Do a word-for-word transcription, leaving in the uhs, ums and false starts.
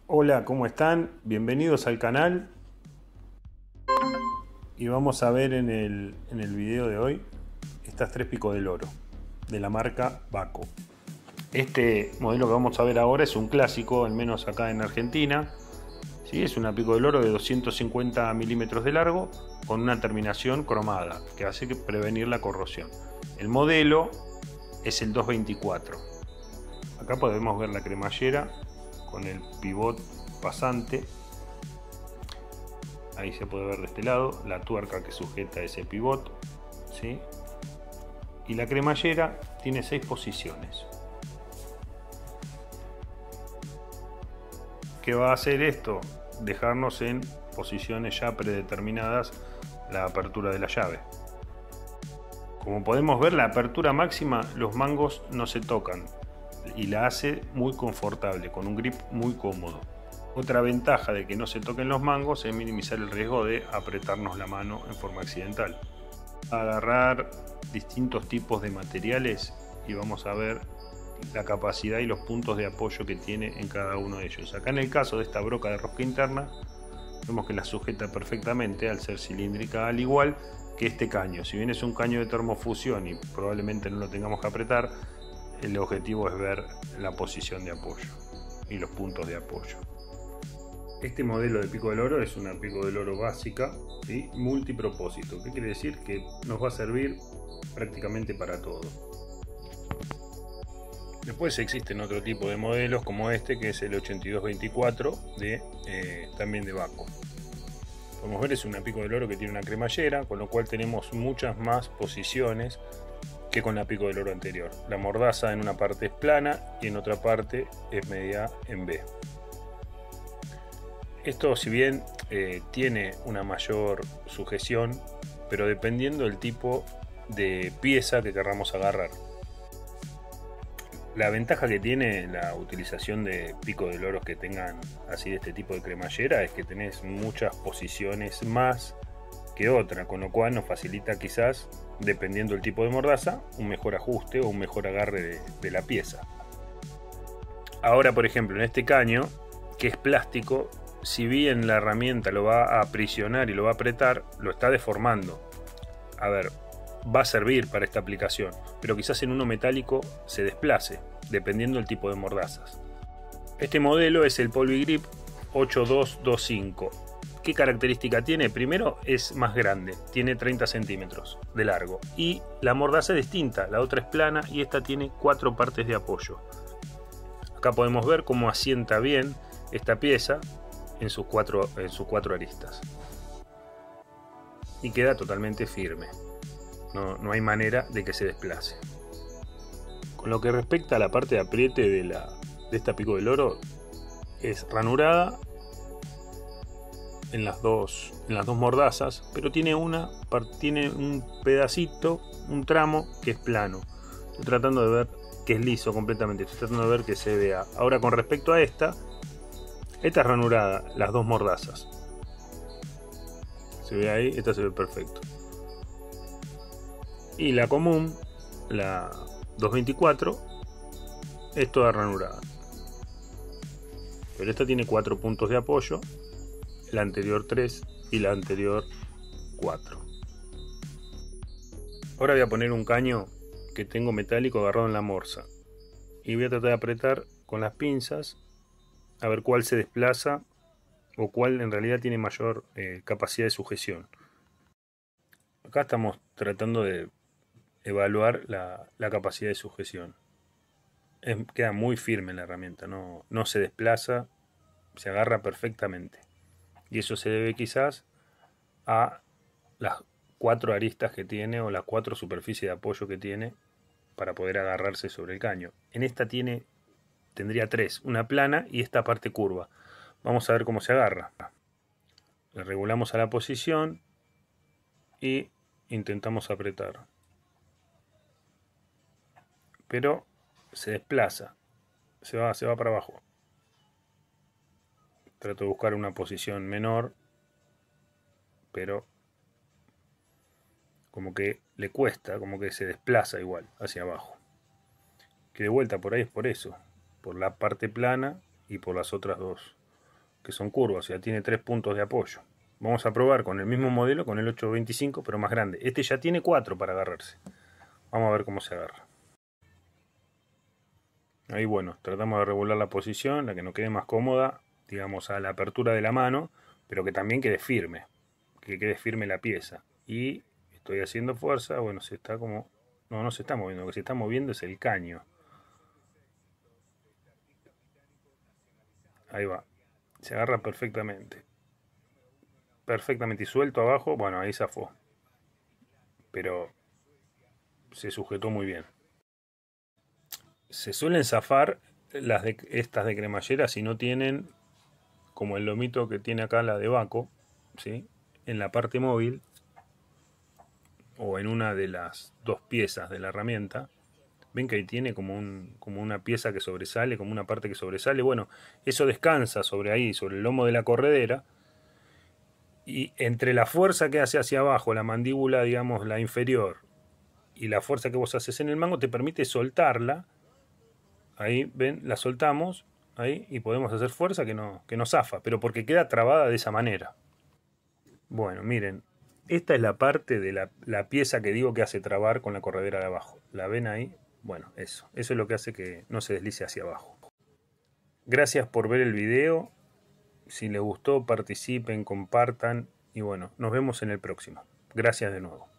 Hola, ¿cómo están? Bienvenidos al canal. Y vamos a ver en el, en el video de hoy estas tres picos del oro de la marca Baco. Este modelo que vamos a ver ahora es un clásico, al menos acá en Argentina. ¿Sí? Es una pico del oro de doscientos cincuenta milímetros de largo con una terminación cromada que hace que prevenir la corrosión. El modelo es el doscientos veinticuatro. Acá podemos ver la cremallera con el pivot pasante. Ahí se puede ver de este lado la tuerca que sujeta ese pivot, ¿sí? Y la cremallera tiene seis posiciones. ¿Qué va a hacer esto? Dejarnos en posiciones ya predeterminadas la apertura de la llave. Como podemos ver, la apertura máxima, los mangos no se tocan y la hace muy confortable, con un grip muy cómodo. Otra ventaja de que no se toquen los mangos es minimizar el riesgo de apretarnos la mano en forma accidental. Agarrar distintos tipos de materiales y vamos a ver la capacidad y los puntos de apoyo que tiene en cada uno de ellos. Acá en el caso de esta broca de rosca interna, vemos que la sujeta perfectamente al ser cilíndrica, al igual que este caño. Si bien es un caño de termofusión y probablemente no lo tengamos que apretar, el objetivo es ver la posición de apoyo y los puntos de apoyo. Este modelo de pico del oro es una pico del oro básica, ¿sí? Multipropósito. ¿Qué quiere decir? Que nos va a servir prácticamente para todo. Después existen otro tipo de modelos como este, que es el ochenta y dos veinticuatro, de, eh, también de Baco. Podemos ver, es una pico del oro que tiene una cremallera, con lo cual tenemos muchas más posiciones que con la pico del oro anterior. La mordaza en una parte es plana y en otra parte es media en B. Esto, si bien eh, tiene una mayor sujeción, pero dependiendo del tipo de pieza que queramos agarrar. La ventaja que tiene la utilización de pico del oro que tengan así de este tipo de cremallera es que tenés muchas posiciones más que otra, con lo cual nos facilita quizás, dependiendo del tipo de mordaza, un mejor ajuste o un mejor agarre de, de la pieza. Ahora, por ejemplo, en este caño, que es plástico, si bien la herramienta lo va a aprisionar y lo va a apretar, lo está deformando. A ver, va a servir para esta aplicación, pero quizás en uno metálico se desplace, dependiendo del tipo de mordazas. Este modelo es el Polvigrip ocho dos dos cinco. ¿Qué característica tiene? Primero, es más grande, tiene treinta centímetros de largo y la mordaza es distinta, la otra es plana y esta tiene cuatro partes de apoyo. Acá podemos ver cómo asienta bien esta pieza en sus cuatro, en sus cuatro aristas y queda totalmente firme. No, no hay manera de que se desplace. Con lo que respecta a la parte de apriete de, la, de esta pico del oro, es ranurada en las dos, en las dos mordazas, pero tiene, una, tiene un pedacito, un tramo que es plano. Estoy tratando de ver que es liso completamente, estoy tratando de ver que se vea. Ahora, con respecto a esta, esta es ranurada, las dos mordazas. Se ve ahí, esta se ve perfecto. Y la común, la doscientos veinticuatro, es toda ranurada. Pero esta tiene cuatro puntos de apoyo, la anterior tres y la anterior cuatro. Ahora voy a poner un caño que tengo metálico agarrado en la morsa. Y voy a tratar de apretar con las pinzas a ver cuál se desplaza o cuál en realidad tiene mayor eh, capacidad de sujeción. Acá estamos tratando de evaluar la, la capacidad de sujeción. Es, queda muy firme la herramienta, no, no se desplaza, se agarra perfectamente. Y eso se debe quizás a las cuatro aristas que tiene o las cuatro superficies de apoyo que tiene para poder agarrarse sobre el caño. En esta tiene, tendría tres, una plana y esta parte curva. Vamos a ver cómo se agarra. Le regulamos a la posición y intentamos apretar. Pero se desplaza, se va, se va para abajo. Trato de buscar una posición menor, pero como que le cuesta, como que se desplaza igual hacia abajo. Que de vuelta por ahí es por eso, por la parte plana y por las otras dos que son curvas, o sea, tiene tres puntos de apoyo. Vamos a probar con el mismo modelo, con el ocho veinticinco, pero más grande. Este ya tiene cuatro para agarrarse. Vamos a ver cómo se agarra. Ahí bueno, tratamos de regular la posición, la que nos quede más cómoda, digamos, a la apertura de la mano, pero que también quede firme, que quede firme la pieza. Y estoy haciendo fuerza, bueno, se está como... No, no se está moviendo, lo que se está moviendo es el caño. Ahí va, se agarra perfectamente. Perfectamente, y suelto abajo, bueno, ahí zafó. Pero se sujetó muy bien. Se suelen zafar las de, estas de cremallera si no tienen, como el lomito que tiene acá la de Baco, ¿sí? En la parte móvil o en una de las dos piezas de la herramienta. Ven que ahí tiene como, un, como una pieza que sobresale, como una parte que sobresale. Bueno, eso descansa sobre ahí, sobre el lomo de la corredera. Y entre la fuerza que hace hacia abajo, la mandíbula, digamos, la inferior, y la fuerza que vos haces en el mango, te permite soltarla. Ahí, ven, la soltamos, ahí, y podemos hacer fuerza que no, que no zafa, pero porque queda trabada de esa manera. Bueno, miren, esta es la parte de la, la pieza que digo que hace trabar con la corredera de abajo. ¿La ven ahí? Bueno, eso. Eso es lo que hace que no se deslice hacia abajo. Gracias por ver el video. Si les gustó, participen, compartan y bueno, nos vemos en el próximo. Gracias de nuevo.